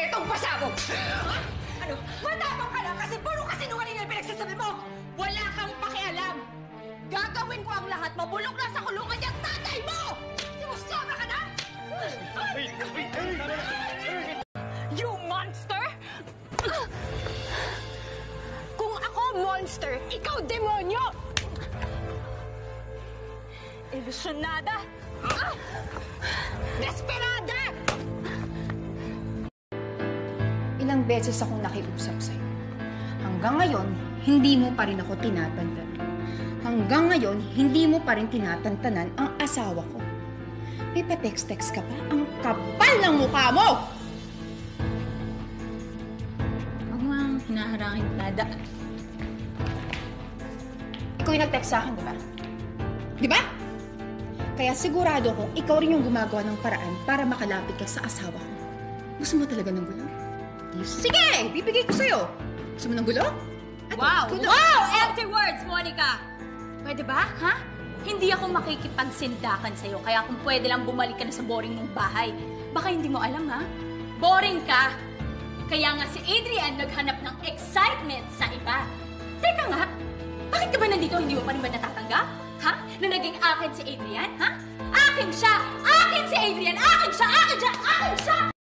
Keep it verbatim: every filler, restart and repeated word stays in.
itong pasabog! Ano? Matapang ka lang kasi puro kasinungaling yung pinagsasabi mo! Wala kang pakialam! Gagawin ko ang lahat, mabulok na sa kulungan niyang tatay mo! Simusama ka na? You monster! Kung ako monster, ikaw demonyo! Ilusyonada! Desperada! Ilang beses akong nakiusap sa'yo. Hanggang ngayon, hindi mo pa rin ako tinatantan. Hanggang ngayon, hindi mo pa rin tinatantanan ang asawa ko. May pa-text-text ka pa? Ang kapal ng mukha mo! Huwag mo ang hinaharangin, Nada. Ikaw yung nag-text sa akin, di ba? Di ba? Kaya sigurado kong ikaw rin yung gumagawa ng paraan para makalapit ka sa asawa ko. Gusto mo talaga ng gulo? Sige! Bibigay ko sa'yo! Gusto mo ng gulo? At Wow! gulo. Wow! Empty words, Monica! Pwede ba, ha? Hindi ako makikipagsindakan sa'yo, kaya kung pwede lang bumalik ka na sa boring mong bahay. Baka hindi mo alam, ha? Boring ka! Kaya nga si Adrian naghanap ng excitement sa iba. Teka nga, bakit ka ba nandito? Hindi mo pa rin ba natatanggap? Ha? Na naging akin si Adrian, ha? Akin siya! Akin si Adrian! Akin siya! Akin siya! Akin siya!